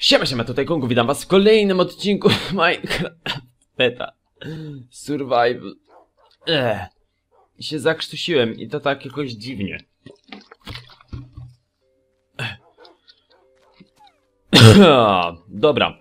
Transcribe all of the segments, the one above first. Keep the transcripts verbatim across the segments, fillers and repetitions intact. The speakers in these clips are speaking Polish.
Siema, siema, tutaj Kongu, witam was w kolejnym odcinku Minecraft Beta Survival. Eee, się zakrztusiłem i to tak jakoś dziwnie. Dobra.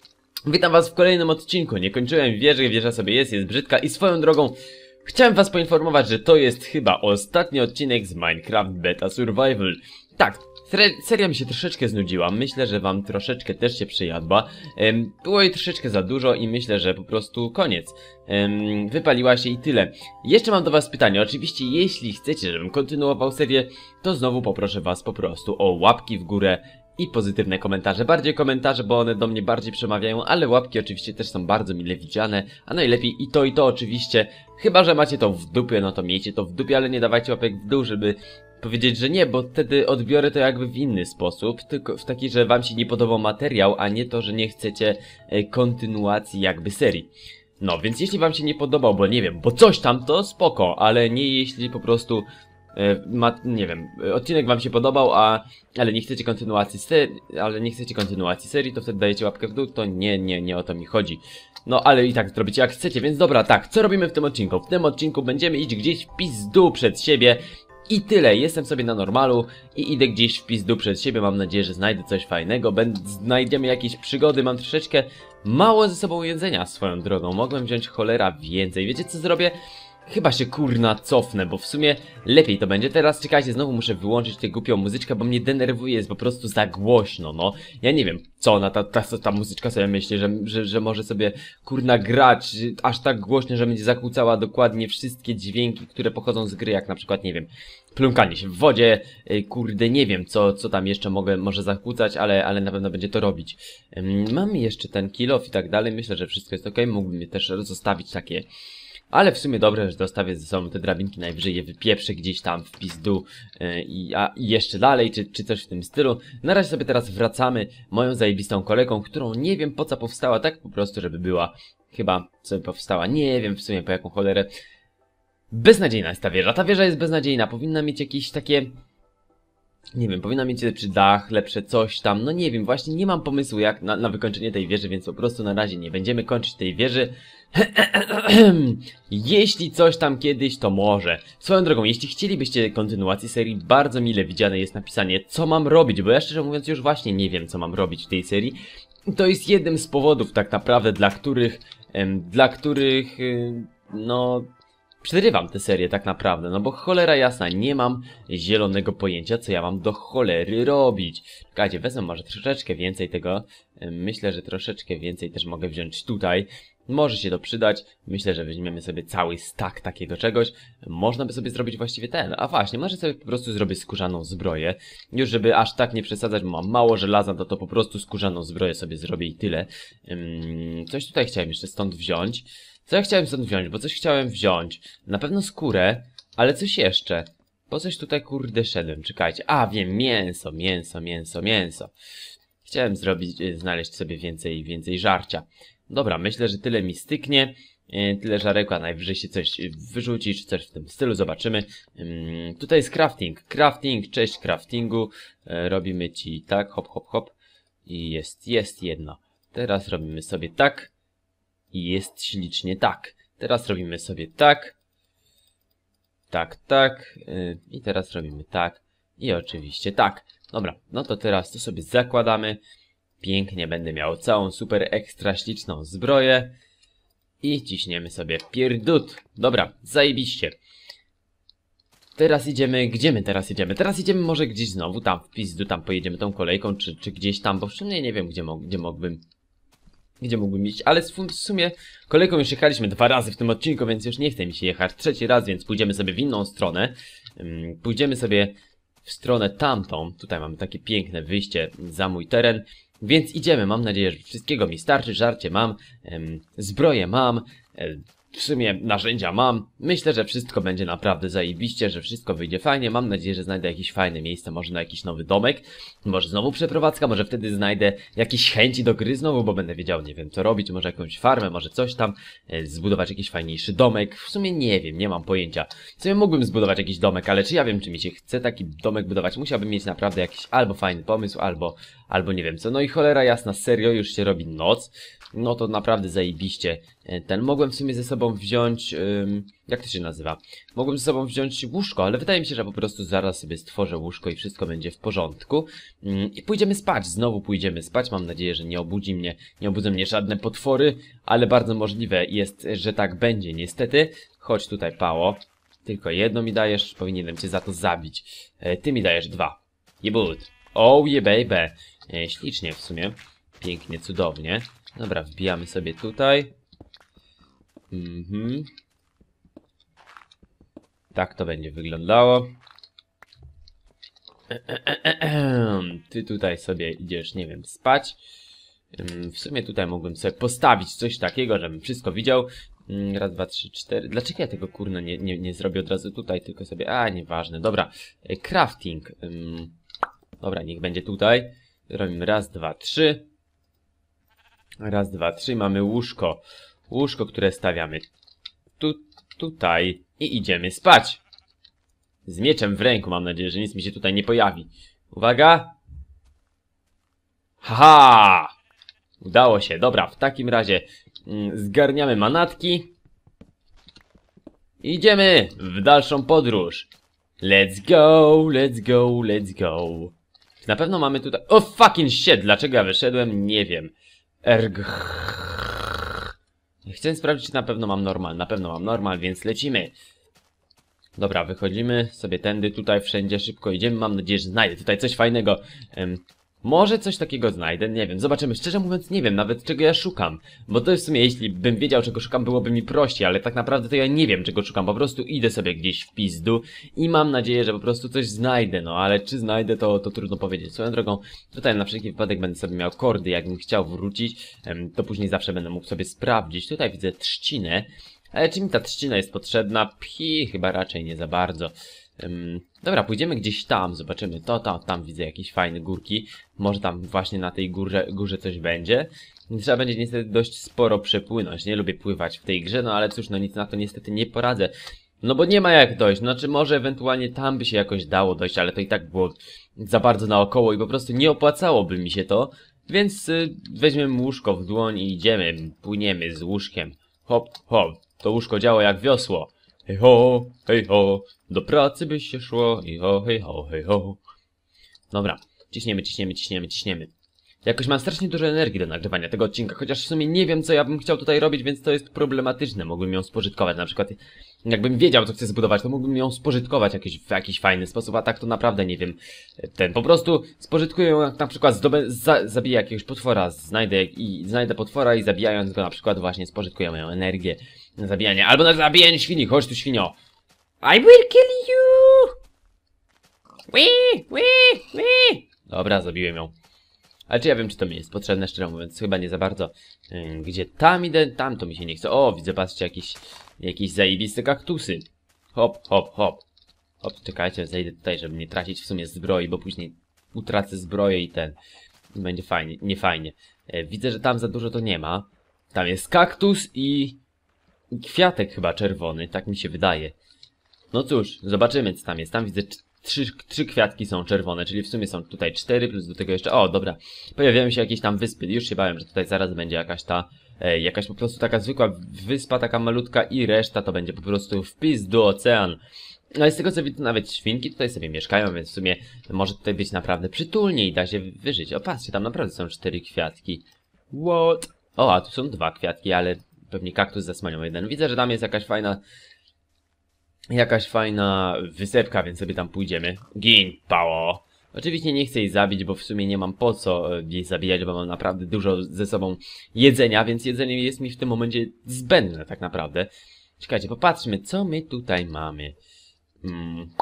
Witam was w kolejnym odcinku. Nie kończyłem wieży, wieża sobie jest, jest brzydka i swoją drogą chciałem was poinformować, że to jest chyba ostatni odcinek z Minecraft Beta Survival. Tak, seria mi się troszeczkę znudziła, myślę, że wam troszeczkę też się przejadła. Ehm, było jej troszeczkę za dużo i myślę, że po prostu koniec. Ehm, wypaliła się i tyle. Jeszcze mam do was pytanie, oczywiście jeśli chcecie, żebym kontynuował serię, to znowu poproszę was po prostu o łapki w górę i pozytywne komentarze. Bardziej komentarze, bo one do mnie bardziej przemawiają, ale łapki oczywiście też są bardzo mile widziane, a najlepiej i to i to oczywiście. Chyba że macie to w dupie, no to miejcie to w dupie, ale nie dawajcie łapek w dół, żeby powiedzieć, że nie, bo wtedy odbiorę to jakby w inny sposób, tylko w taki, że wam się nie podobał materiał, a nie to, że nie chcecie e, kontynuacji jakby serii. No, więc jeśli wam się nie podobał, bo nie wiem, bo coś tam, to spoko, ale nie jeśli po prostu e, ma, nie wiem, odcinek wam się podobał, a ale nie chcecie kontynuacji serii, ale nie chcecie kontynuacji serii, to wtedy dajecie łapkę w dół, to nie, nie, nie o to mi chodzi. No, ale i tak zrobicie jak chcecie, więc dobra, tak, co robimy w tym odcinku? W tym odcinku będziemy iść gdzieś w pizdu przed siebie. I tyle, jestem sobie na normalu i idę gdzieś w pizdu przed siebie, mam nadzieję, że znajdę coś fajnego, Będ znajdziemy jakieś przygody, mam troszeczkę mało ze sobą jedzenia swoją drogą, mogłem wziąć cholera więcej, wiecie co zrobię? Chyba się kurna cofnę, bo w sumie lepiej to będzie. Teraz czekajcie, znowu muszę wyłączyć tę głupią muzyczkę, bo mnie denerwuje, jest po prostu za głośno, no. Ja nie wiem, co ona, ta, ta, ta muzyczka sobie myśli, że, że, że może sobie kurna grać aż tak głośno, że będzie zakłócała dokładnie wszystkie dźwięki, które pochodzą z gry, jak na przykład, nie wiem, plumkanie się w wodzie, yy, kurde, nie wiem, co, co tam jeszcze mogę, może zakłócać, ale, ale na pewno będzie to robić. Yy, mam jeszcze ten kill off i tak dalej, myślę, że wszystko jest ok, mógłbym je też zostawić takie. Ale w sumie dobrze, że dostawię ze sobą te drabinki, najwyżej je wypieprzę gdzieś tam w pizdu yy, i, a, i jeszcze dalej, czy, czy coś w tym stylu. Na razie sobie teraz wracamy moją zajebistą kolegą, którą nie wiem po co powstała, tak po prostu, żeby była. Chyba sobie powstała, nie wiem w sumie po jaką cholerę. Beznadziejna jest ta wieża, ta wieża jest beznadziejna, powinna mieć jakieś takie... Nie wiem, powinna mieć lepszy dach, lepsze coś tam, no nie wiem, właśnie nie mam pomysłu jak na, na wykończenie tej wieży, więc po prostu na razie nie będziemy kończyć tej wieży. Jeśli coś tam kiedyś, to może. Swoją drogą, jeśli chcielibyście kontynuacji serii, bardzo mile widziane jest napisanie, co mam robić, bo ja szczerze mówiąc już właśnie nie wiem, co mam robić w tej serii. To jest jednym z powodów tak naprawdę, dla których, em, dla których, y, no... przerywam tę serię tak naprawdę, no bo cholera jasna, nie mam zielonego pojęcia, co ja mam do cholery robić. Czekajcie, wezmę może troszeczkę więcej tego. Myślę, że troszeczkę więcej też mogę wziąć tutaj. Może się to przydać. Myślę, że weźmiemy sobie cały stack takiego czegoś. Można by sobie zrobić właściwie ten. A właśnie, może sobie po prostu zrobię skórzaną zbroję. Już żeby aż tak nie przesadzać, bo mam mało żelaza, to to po prostu skórzaną zbroję sobie zrobię i tyle. Coś tutaj chciałem jeszcze stąd wziąć. Co ja chciałem stąd wziąć? Bo coś chciałem wziąć. Na pewno skórę, ale coś jeszcze. Po coś tutaj kurde szedłem, czekajcie. A, wiem, mięso, mięso, mięso, mięso. Chciałem zrobić, znaleźć sobie więcej, więcej żarcia. Dobra, myślę, że tyle mi styknie. Tyle żarełka, najwyżej się coś wyrzuci, czy coś w tym stylu, zobaczymy. Hmm, tutaj jest crafting. Crafting, cześć craftingu. E, robimy ci tak, hop, hop, hop. I jest, jest jedno. Teraz robimy sobie tak. I jest ślicznie tak. Teraz robimy sobie tak. Tak, tak. Yy, I teraz robimy tak. I oczywiście tak. Dobra, no to teraz to sobie zakładamy. Pięknie będę miał całą super ekstra śliczną zbroję. I ciśniemy sobie pierdut. Dobra, zajebiście. Teraz idziemy, gdzie my teraz idziemy? Teraz idziemy może gdzieś znowu tam w pizdu, tam pojedziemy tą kolejką, czy, czy gdzieś tam, bo w sumie nie wiem, gdzie, mo gdzie mógłbym... Gdzie mógłbym iść, ale w sumie kolejką już jechaliśmy dwa razy w tym odcinku, więc już nie chce mi się jechać trzeci raz, więc pójdziemy sobie w inną stronę. Pójdziemy sobie w stronę tamtą. Tutaj mamy takie piękne wyjście za mój teren. Więc idziemy, mam nadzieję, że wszystkiego mi starczy, żarcie mam, zbroję mam, w sumie narzędzia mam. Myślę, że wszystko będzie naprawdę zajebiście, że wszystko wyjdzie fajnie. Mam nadzieję, że znajdę jakieś fajne miejsce, może na jakiś nowy domek. Może znowu przeprowadzka, może wtedy znajdę jakieś chęci do gry znowu, bo będę wiedział, nie wiem co robić. Może jakąś farmę, może coś tam. E, zbudować jakiś fajniejszy domek. W sumie nie wiem, nie mam pojęcia. W sumie mógłbym zbudować jakiś domek, ale czy ja wiem, czy mi się chce taki domek budować? Musiałbym mieć naprawdę jakiś albo fajny pomysł, albo, albo nie wiem co. No i cholera jasna, serio, już się robi noc. No to naprawdę zajebiście. Ten, mogłem w sumie ze sobą wziąć, ym, jak to się nazywa? Mogłem ze sobą wziąć łóżko, ale wydaje mi się, że po prostu zaraz sobie stworzę łóżko i wszystko będzie w porządku. Ym, I pójdziemy spać, znowu pójdziemy spać. Mam nadzieję, że nie obudzi mnie, nie obudzą mnie żadne potwory, ale bardzo możliwe jest, że tak będzie niestety. Chodź tutaj, Pało. Tylko jedno mi dajesz, powinienem cię za to zabić. E, ty mi dajesz dwa. Jebut. Oh yeah baby. E, ślicznie w sumie. Pięknie, cudownie. Dobra, wbijamy sobie tutaj. Mhm. Tak to będzie wyglądało. Ty tutaj sobie idziesz, nie wiem, spać. W sumie tutaj mógłbym sobie postawić coś takiego, żebym wszystko widział. Raz, dwa, trzy, cztery. Dlaczego ja tego kurna nie, nie, nie zrobię od razu tutaj, tylko sobie... A, nieważne. Dobra. Crafting. Dobra, niech będzie tutaj. Robimy raz, dwa, trzy. Raz, dwa, trzy. Mamy łóżko. Łóżko, które stawiamy tu, tutaj. I idziemy spać. Z mieczem w ręku, mam nadzieję, że nic mi się tutaj nie pojawi. Uwaga. Haha! Udało się. Dobra, w takim razie mm, zgarniamy manatki. Idziemy w dalszą podróż. Let's go, let's go, let's go. Na pewno mamy tutaj... O fucking shit! Dlaczego ja wyszedłem? Nie wiem. Erg. Chcę sprawdzić, czy na pewno mam normal. Na pewno mam normal, więc lecimy. Dobra, wychodzimy sobie tędy, tutaj wszędzie szybko idziemy. Mam nadzieję, że znajdę tutaj coś fajnego. Um, może coś takiego znajdę, nie wiem. Zobaczymy. Szczerze mówiąc nie wiem nawet czego ja szukam. Bo to jest w sumie, jeśli bym wiedział czego szukam, byłoby mi prościej. Ale tak naprawdę to ja nie wiem czego szukam. Po prostu idę sobie gdzieś w pizdu i mam nadzieję, że po prostu coś znajdę. No ale czy znajdę to, to trudno powiedzieć. Swoją drogą, tutaj na wszelki wypadek będę sobie miał kordy. Jakbym chciał wrócić, um, to później zawsze będę mógł sobie sprawdzić. Tutaj widzę trzcinę. Ale czy mi ta trzcina jest potrzebna? Pi, chyba raczej nie za bardzo. Um, dobra, pójdziemy gdzieś tam, zobaczymy to, tam, tam widzę jakieś fajne górki. Może tam właśnie na tej górze, górze coś będzie. Trzeba będzie niestety dość sporo przepłynąć. Nie lubię pływać w tej grze, no ale cóż, no nic na to niestety nie poradzę. No bo nie ma jak dojść, znaczy może ewentualnie tam by się jakoś dało dojść, ale to i tak było za bardzo naokoło i po prostu nie opłacałoby mi się to. Więc y, weźmiemy łóżko w dłoń i idziemy, płyniemy z łóżkiem. Hop, hop. To łóżko działa jak wiosło. Hej ho, hej ho, do pracy by się szło. Hej ho, hej ho, hej ho. Dobra, ciśniemy, ciśniemy, ciśniemy, ciśniemy. Jakoś mam strasznie dużo energii do nagrywania tego odcinka, chociaż w sumie nie wiem co ja bym chciał tutaj robić, więc to jest problematyczne. Mógłbym ją spożytkować, na przykład jakbym wiedział co chcę zbudować, to mógłbym ją spożytkować jakiś, w jakiś fajny sposób, a tak to naprawdę nie wiem. Ten, po prostu spożytkuję ją jak na przykład zdobę, za, zabiję jakiegoś potwora, znajdę i znajdę potwora i zabijając go na przykład właśnie spożytkuję moją energię na zabijanie, albo na zabijanie świni, chodź tu świnio. I will kill you! Wee, wee, wee. Dobra, zabiłem ją. Ale czy ja wiem, czy to mi jest potrzebne, szczerze mówiąc, chyba nie za bardzo. Gdzie tam idę? Tam to mi się nie chce. O, widzę, patrzcie, jakieś, jakieś zajebiste kaktusy. Hop, hop, hop. Hop, czekajcie, zejdę tutaj, żeby nie tracić w sumie zbroi, bo później utracę zbroję i ten. Będzie fajnie, nie fajnie. Widzę, że tam za dużo to nie ma. Tam jest kaktus i kwiatek chyba czerwony, tak mi się wydaje. No cóż, zobaczymy co tam jest. Tam widzę trzy, trzy kwiatki są czerwone, czyli w sumie są tutaj cztery, plus do tego jeszcze... O, dobra. Pojawiają się jakieś tam wyspy. Już się bałem, że tutaj zaraz będzie jakaś ta... E, jakaś po prostu taka zwykła wyspa, taka malutka i reszta to będzie po prostu wpis do ocean. No i z tego co widzę, nawet świnki tutaj sobie mieszkają, więc w sumie może tutaj być naprawdę przytulnie i da się wyżyć. O, patrzcie, tam naprawdę są cztery kwiatki. What? O, a tu są dwa kwiatki, ale pewnie kaktus zasłaniał jeden. Widzę, że tam jest jakaś fajna... Jakaś fajna wysepka, więc sobie tam pójdziemy. Gin, Pało! Oczywiście nie chcę jej zabić, bo w sumie nie mam po co jej zabijać, bo mam naprawdę dużo ze sobą jedzenia, więc jedzenie jest mi w tym momencie zbędne tak naprawdę. Czekajcie, popatrzmy, co my tutaj mamy. Hmm.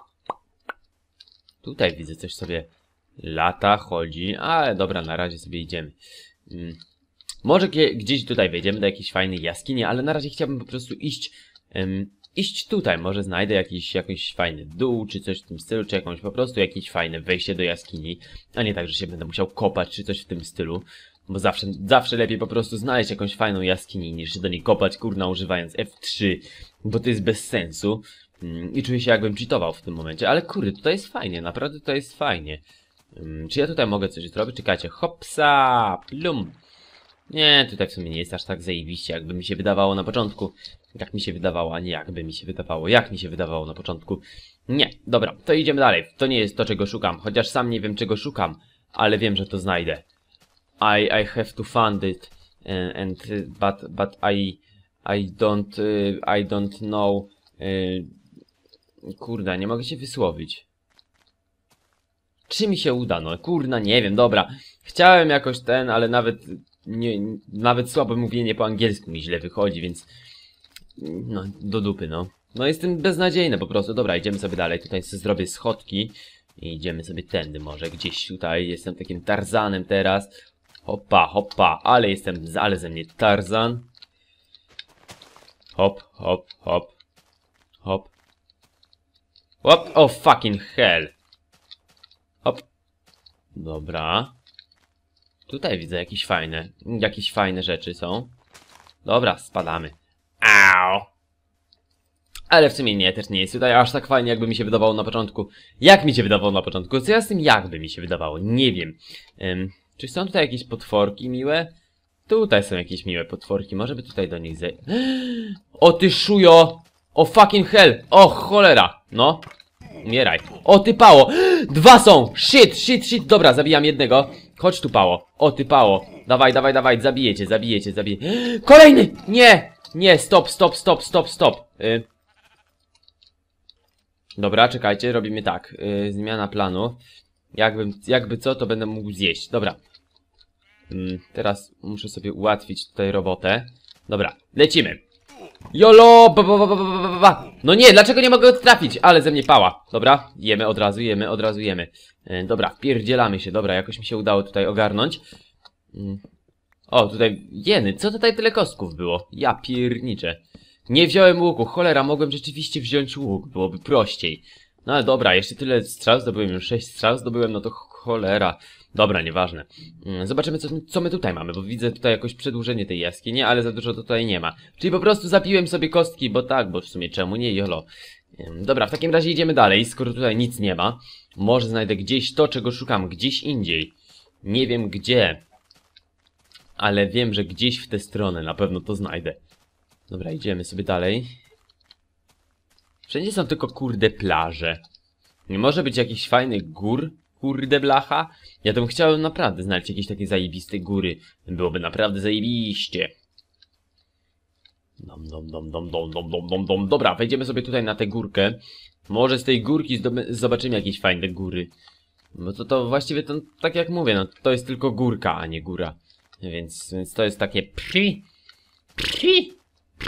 Tutaj widzę coś sobie lata, chodzi, ale dobra, na razie sobie idziemy. Hmm. Może gdzieś tutaj wejdziemy do jakiejś fajnej jaskini, ale na razie chciałbym po prostu iść... Um, Iść tutaj, może znajdę jakiś, jakiś fajny dół, czy coś w tym stylu, czy jakąś po prostu jakieś fajne wejście do jaskini, a nie tak, że się będę musiał kopać, czy coś w tym stylu, bo zawsze, zawsze lepiej po prostu znaleźć jakąś fajną jaskinię, niż się do niej kopać, kurna, używając F trzy, bo to jest bez sensu i czuję się jakbym cheatował w tym momencie, ale kurde, tutaj jest fajnie, naprawdę tutaj jest fajnie. Um, czy ja tutaj mogę coś zrobić? Czekajcie, hopsa, plum. Nie, tutaj w sumie nie jest aż tak zajebiście, jakby mi się wydawało na początku. Jak mi się wydawało, a nie jakby mi się wydawało. Jak mi się wydawało na początku. Nie, dobra, to idziemy dalej. To nie jest to, czego szukam. Chociaż sam nie wiem, czego szukam. Ale wiem, że to znajdę. I, I have to find it. And, and but, but I, I don't, uh, I don't know. Uh, kurda, nie mogę się wysłowić. Czy mi się uda? No kurna, nie wiem, dobra. Chciałem jakoś ten, ale nawet... Nie, nawet słabe mówienie po angielsku mi źle wychodzi, więc no, do dupy, no. No jestem beznadziejny po prostu. Dobra, idziemy sobie dalej. Tutaj sobie zrobię schodki i idziemy sobie tędy może, gdzieś tutaj. Jestem takim Tarzanem teraz. Hopa, hopa, ale jestem, ale ze mnie Tarzan. Hop, hop, hop. Hop. Hop, oh fucking hell. Hop. Dobra. Tutaj widzę jakieś fajne, jakieś fajne rzeczy są. Dobra, spadamy. Au! Ale w sumie nie, też nie jest tutaj aż tak fajnie, jakby mi się wydawało na początku. Jak mi się wydawało na początku? Co ja z tym jakby mi się wydawało? Nie wiem. Um, czy są tutaj jakieś potworki miłe? Tutaj są jakieś miłe potworki. Może by tutaj do nich zejść. O ty szujo! O fucking hell! O cholera! No. Umieraj. O ty pało! Dwa są! Shit, shit, shit! Dobra, zabijam jednego. Chodź tu pało. O ty pało. Dawaj, dawaj, dawaj. Zabijecie, zabijecie, zabijecie. Kolejny! Nie! Nie, stop, stop, stop, stop, stop. Y Dobra, czekajcie, robimy tak. Yy, zmiana planu. Jakbym, jakby co, to będę mógł zjeść. Dobra. Yy, teraz muszę sobie ułatwić tutaj robotę. Dobra, lecimy. Jolo! Ba, ba, ba, ba, ba, ba. No nie, dlaczego nie mogę trafić? Ale ze mnie pała. Dobra, jemy od razu, jemy, od razu jemy. Yy, dobra, wpierdzielamy się. Dobra, jakoś mi się udało tutaj ogarnąć. Yy. O, tutaj jeny. Co tutaj tyle kostków było? Ja pierniczę. Nie wziąłem łuku, cholera, mogłem rzeczywiście wziąć łuk, byłoby prościej. No ale dobra, jeszcze tyle strzał zdobyłem, już sześć strzał zdobyłem, no to cholera. Dobra, nieważne. Zobaczymy, co, co my tutaj mamy, bo widzę tutaj jakoś przedłużenie tej jaskini, ale za dużo tutaj nie ma. Czyli po prostu zapiłem sobie kostki, bo tak, bo w sumie czemu nie, jolo. Dobra, w takim razie idziemy dalej, skoro tutaj nic nie ma. Może znajdę gdzieś to, czego szukam, gdzieś indziej. Nie wiem gdzie. Ale wiem, że gdzieś w tę stronę na pewno to znajdę. Dobra, idziemy sobie dalej. Wszędzie są tylko kurde plaże. Nie może być jakichś fajnych gór? Kurde blacha? Ja to bym chciał naprawdę znaleźć jakieś takie zajebiste góry. Byłoby naprawdę zajebiście. Dom, dom, dom, dom, dom, dom, dom, dom, dom. Dobra, wejdziemy sobie tutaj na tę górkę. Może z tej górki zobaczymy jakieś fajne góry. Bo to, to właściwie to, tak jak mówię, no to jest tylko górka, a nie góra. Więc, więc to jest takie pri, pri.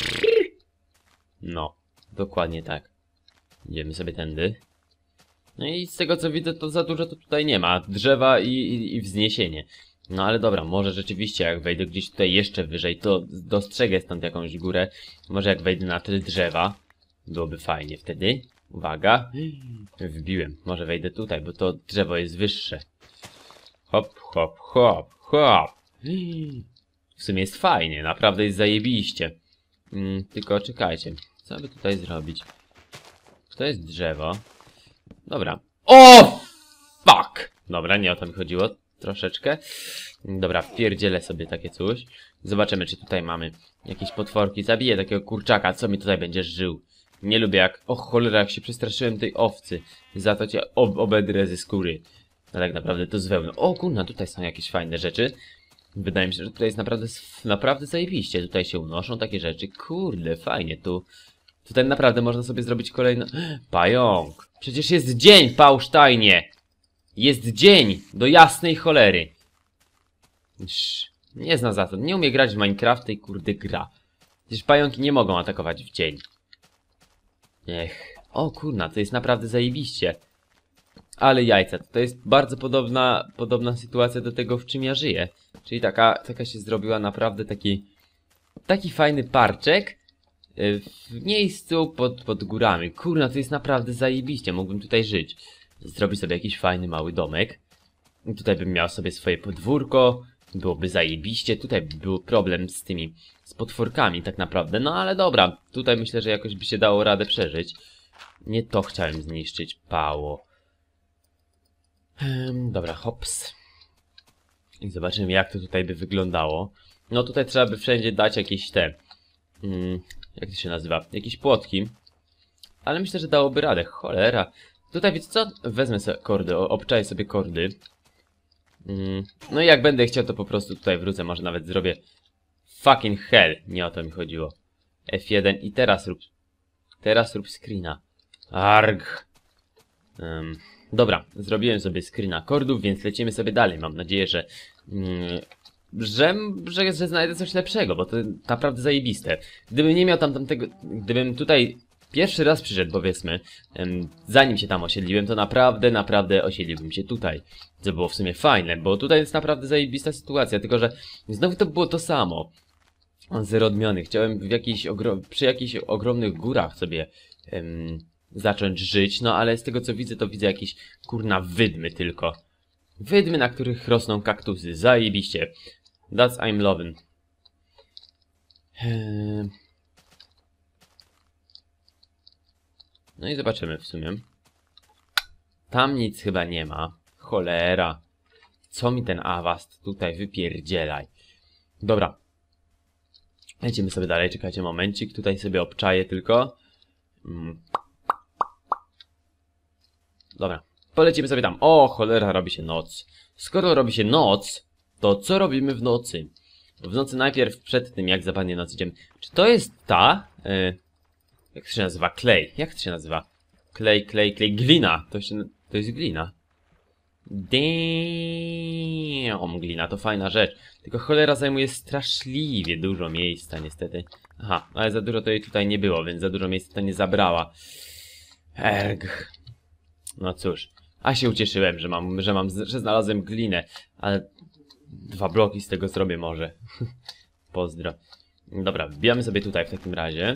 No, dokładnie tak. Idziemy sobie tędy. No i z tego co widzę, to za dużo to tutaj nie ma. Drzewa i, i, i wzniesienie. No ale dobra, może rzeczywiście jak wejdę gdzieś tutaj jeszcze wyżej, to dostrzegę stąd jakąś górę. Może jak wejdę na te drzewa, byłoby fajnie wtedy. Uwaga. Wbiłem. Może wejdę tutaj, bo to drzewo jest wyższe. Hop, hop, hop, hop. W sumie jest fajnie, naprawdę jest zajebiście. Mm, tylko czekajcie, co by tutaj zrobić? To jest drzewo. Dobra. O! Fuck! Dobra, nie o to mi chodziło. Troszeczkę. Dobra, wpierdzielę sobie takie coś. Zobaczymy, czy tutaj mamy jakieś potworki. Zabiję takiego kurczaka, co mi tutaj będziesz żył. Nie lubię jak... O cholera, jak się przestraszyłem tej owcy. Za to cię ob obedrę ze skóry. No tak naprawdę to z wełny. O kurna, tutaj są jakieś fajne rzeczy. Wydaje mi się, że tutaj jest naprawdę, naprawdę zajebiście. Tutaj się unoszą takie rzeczy. Kurde, fajnie tu. Tutaj naprawdę można sobie zrobić kolejno... Pająk! Przecież jest dzień, Pałsztajnie! Jest dzień! Do jasnej cholery! Sz, nie zna za to. Nie umie grać w Minecrafta i kurde gra. Przecież pająki nie mogą atakować w dzień. Ech. O kurna, to jest naprawdę zajebiście. Ale jajca, to jest bardzo podobna, podobna sytuacja do tego, w czym ja żyję. Czyli taka, taka się zrobiła naprawdę taki, taki fajny parczek w miejscu pod, pod górami. Kurna, to jest naprawdę zajebiście, mógłbym tutaj żyć. Zrobić sobie jakiś fajny mały domek. I tutaj bym miał sobie swoje podwórko, byłoby zajebiście. Tutaj by był problem z tymi, z potworkami tak naprawdę. No ale dobra, tutaj myślę, że jakoś by się dało radę przeżyć. Nie to chciałem zniszczyć, pało. Um, dobra, hops. I zobaczymy, jak to tutaj by wyglądało. No tutaj trzeba by wszędzie dać jakieś te... Mm, jak to się nazywa? Jakieś płotki. Ale myślę, że dałoby radę. Cholera. Tutaj wiecie co? Wezmę sobie kordy, obczaję sobie kordy. Mm, no i jak będę chciał, to po prostu tutaj wrócę. Może nawet zrobię... Fucking hell. Nie o to mi chodziło. F jeden i teraz rób... Teraz rób screena. Arg. Um, dobra, zrobiłem sobie screena kordów, więc lecimy sobie dalej. Mam nadzieję, że... Mm, Że, że, że znajdę coś lepszego, bo to naprawdę zajebiste. Gdybym nie miał tam tamtego... Gdybym tutaj pierwszy raz przyszedł, powiedzmy, em, zanim się tam osiedliłem, to naprawdę, naprawdę osiedliłbym się tutaj. Co było w sumie fajne, bo tutaj jest naprawdę zajebista sytuacja, tylko że znowu to było to samo. Zero odmiany. Chciałem w jakiejś przy jakichś ogromnych górach sobie em, zacząć żyć, no ale z tego co widzę, to widzę jakieś kurna wydmy tylko. Wydmy, na których rosną kaktusy. Zajebiście. That's I'm loving. Eee... No i zobaczymy w sumie. Tam nic chyba nie ma. Cholera. Co mi ten awast tutaj wypierdzielaj. Dobra. Lecimy sobie dalej. Czekajcie momencik. Tutaj sobie obczaję tylko. Mm. Dobra. Polecimy sobie tam. O, cholera, robi się noc. Skoro robi się noc, to co robimy w nocy? W nocy najpierw, przed tym jak zapadnie noc, idziemy... Czy to jest ta... Yy, jak to się nazywa? Klej. Jak to się nazywa? Klej, klej, klej. Glina. To, się, to jest glina. Damn, glina to fajna rzecz. Tylko cholera zajmuje straszliwie dużo miejsca niestety. Aha, ale za dużo to jej tutaj nie było, więc za dużo miejsca to nie zabrała. Erg. No cóż. A się ucieszyłem, że mam, że mam, że znalazłem glinę. Ale dwa bloki z tego zrobię może. Pozdro. Dobra, wbijamy sobie tutaj w takim razie.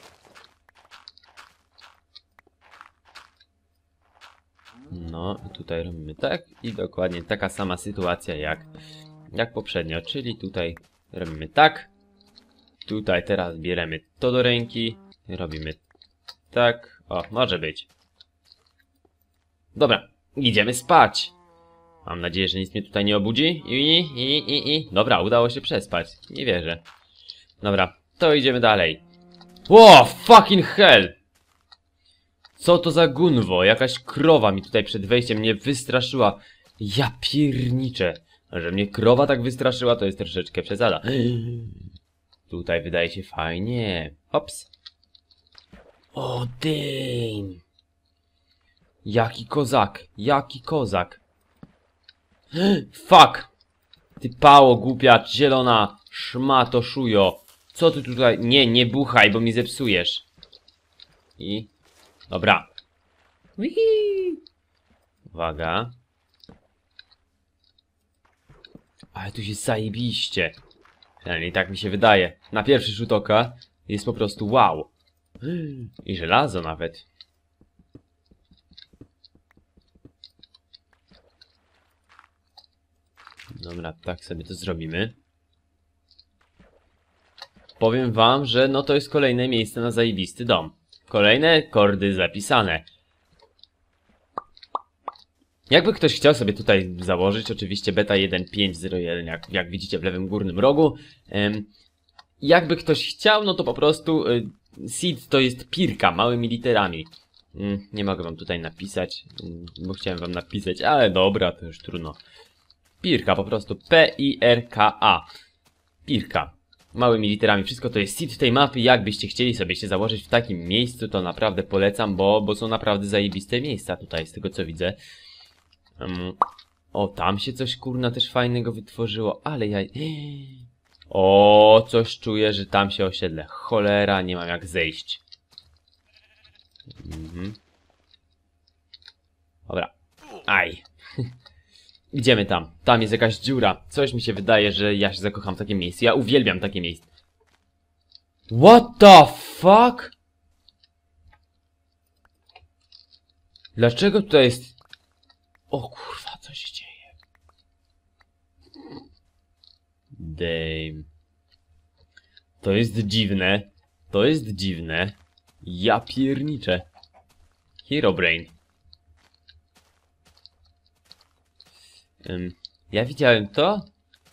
No, tutaj robimy tak i dokładnie taka sama sytuacja jak, jak poprzednio, czyli tutaj robimy tak. Tutaj teraz bierzemy to do ręki, robimy tak. O, może być. Dobra, idziemy spać. Mam nadzieję, że nic mnie tutaj nie obudzi. I, i, i, i. Dobra, udało się przespać. Nie wierzę. Dobra, to idziemy dalej. Ło, fucking hell! Co to za gunwo? Jakaś krowa mi tutaj przed wejściem mnie wystraszyła. Ja pierniczę. Że mnie krowa tak wystraszyła, to jest troszeczkę przesada. Tutaj wydaje się fajnie. Hops. O, damn. Jaki kozak. Jaki kozak. Fuck. Ty pało głupia, zielona szmato szujo. Co ty tutaj... Nie, nie buchaj, bo mi zepsujesz. I... Dobra. Wihii. Uwaga. Ale tu się zajebiście. Przynajmniej tak mi się wydaje. Na pierwszy rzut oka jest po prostu wow. I żelazo nawet. Dobra, tak sobie to zrobimy. Powiem wam, że no to jest kolejne miejsce na zajebisty dom. Kolejne kordy zapisane. Jakby ktoś chciał sobie tutaj założyć, oczywiście beta jeden pięć zero jeden, jak, jak widzicie w lewym górnym rogu. Ym, jakby ktoś chciał, no to po prostu y, seed to jest pirka, małymi literami. Ym, nie mogę wam tutaj napisać, ym, bo chciałem wam napisać, ale dobra, to już trudno. Pirka, po prostu P I R K A. Pirka. Małymi literami. Wszystko to jest seed tej mapy. Jakbyście chcieli sobie się założyć w takim miejscu, to naprawdę polecam, bo, bo są naprawdę zajebiste miejsca tutaj, z tego co widzę. Um, o, tam się coś kurna też fajnego wytworzyło, ale ja... O, coś czuję, że tam się osiedlę. Cholera, nie mam jak zejść. Mhm. Dobra. Aj. Idziemy tam. Tam jest jakaś dziura. Coś mi się wydaje, że ja się zakocham w takim miejscu. Ja uwielbiam takie miejsce. What the fuck? Dlaczego tutaj jest... O kurwa, co się dzieje? Damn. To jest dziwne. To jest dziwne. Ja pierniczę. Herobrain. Ym, ja widziałem to?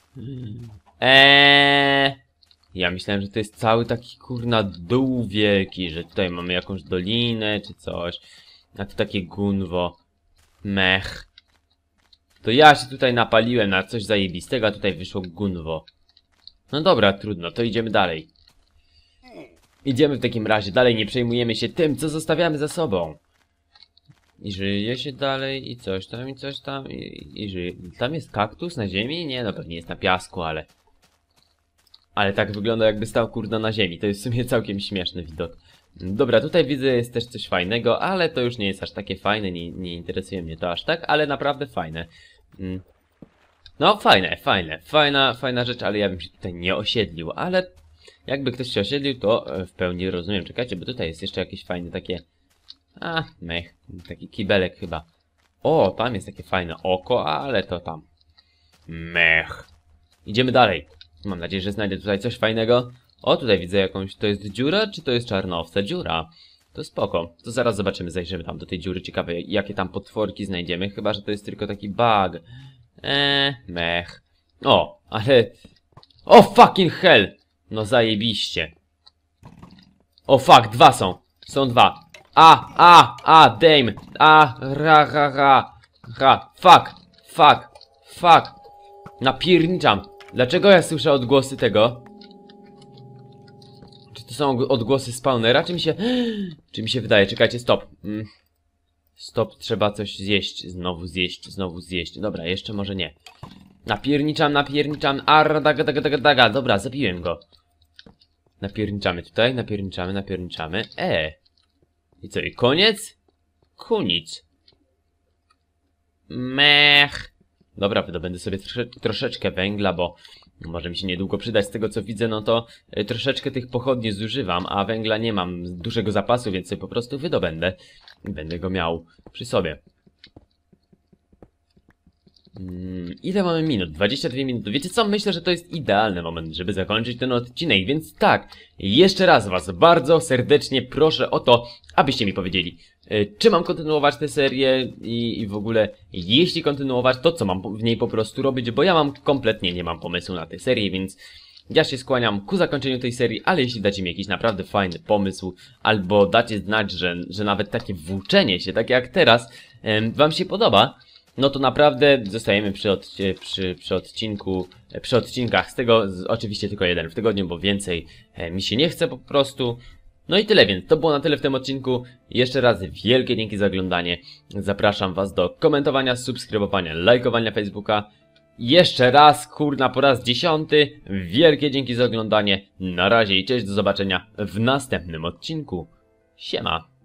Eee, ja myślałem, że to jest cały taki kurna dół wielki, że tutaj mamy jakąś dolinę czy coś. A tu takie gunwo. Mech. To ja się tutaj napaliłem na coś zajebistego, a tutaj wyszło gunwo. No dobra, trudno, to idziemy dalej. Idziemy w takim razie dalej, nie przejmujemy się tym, co zostawiamy za sobą. I żyje się dalej, i coś tam, i coś tam, i, i żyje. Tam jest kaktus na ziemi? Nie, no pewnie jest na piasku, ale... Ale tak wygląda, jakby stał kurna na ziemi. To jest w sumie całkiem śmieszny widok. Dobra, tutaj widzę, jest też coś fajnego, ale to już nie jest aż takie fajne, nie, nie interesuje mnie to aż tak, ale naprawdę fajne. No, fajne, fajne, fajna, fajna rzecz, ale ja bym się tutaj nie osiedlił, ale... Jakby ktoś się osiedlił, to w pełni rozumiem. Czekajcie, bo tutaj jest jeszcze jakieś fajne takie... A, mech, taki kibelek chyba. O, tam jest takie fajne oko, ale to tam. Mech. Idziemy dalej. Mam nadzieję, że znajdę tutaj coś fajnego. O, tutaj widzę jakąś... To jest dziura, czy to jest czarnowca? Dziura. To spoko. To zaraz zobaczymy, zajrzymy tam do tej dziury. Ciekawe, jakie tam potworki znajdziemy. Chyba, że to jest tylko taki bug. Eee, mech. O, ale... O, fucking hell! No zajebiście. O, fuck, dwa są. Są dwa. A, a, a, damn. A, ra, ra, ra. Ra, fuck, fuck, fuck. Napierniczam. Dlaczego ja słyszę odgłosy tego? Czy to są odgłosy spawnera? Czy mi się... Czy mi się wydaje? Czekajcie, stop. Mm. Stop, trzeba coś zjeść. Znowu zjeść, znowu zjeść. Dobra, jeszcze może nie. Napierniczam, napierniczam. Arra, daga, daga, daga, daga. Dobra, zabiłem go. Napierniczamy tutaj, napierniczamy, napierniczamy. E. I co, i koniec? Koniec. Mech. Dobra, wydobędę sobie trosze troszeczkę węgla, bo może mi się niedługo przydać. Z tego co widzę, no to y, troszeczkę tych pochodni zużywam, a węgla nie mam dużego zapasu, więc sobie po prostu wydobędę. I będę go miał przy sobie. Hmm, ile mamy minut? dwadzieścia dwie minuty. Wiecie co? Myślę, że to jest idealny moment, żeby zakończyć ten odcinek, więc tak, jeszcze raz was bardzo serdecznie proszę o to, abyście mi powiedzieli, y, czy mam kontynuować tę serię i, i w ogóle, jeśli kontynuować, to co mam w niej po prostu robić, bo ja mam kompletnie nie mam pomysłu na tę serię, więc ja się skłaniam ku zakończeniu tej serii, ale jeśli dacie mi jakiś naprawdę fajny pomysł, albo dacie znać, że, że nawet takie włóczenie się, tak jak teraz, y, wam się podoba, no to naprawdę zostajemy przy, od, przy, przy odcinku, przy odcinkach z tego, z, oczywiście tylko jeden w tygodniu, bo więcej e, mi się nie chce po prostu. No i tyle, więc to było na tyle w tym odcinku. Jeszcze raz wielkie dzięki za oglądanie. Zapraszam was do komentowania, subskrybowania, lajkowania Facebooka. Jeszcze raz, kurna, po raz dziesiąty. Wielkie dzięki za oglądanie. Na razie i cześć, do zobaczenia w następnym odcinku. Siema.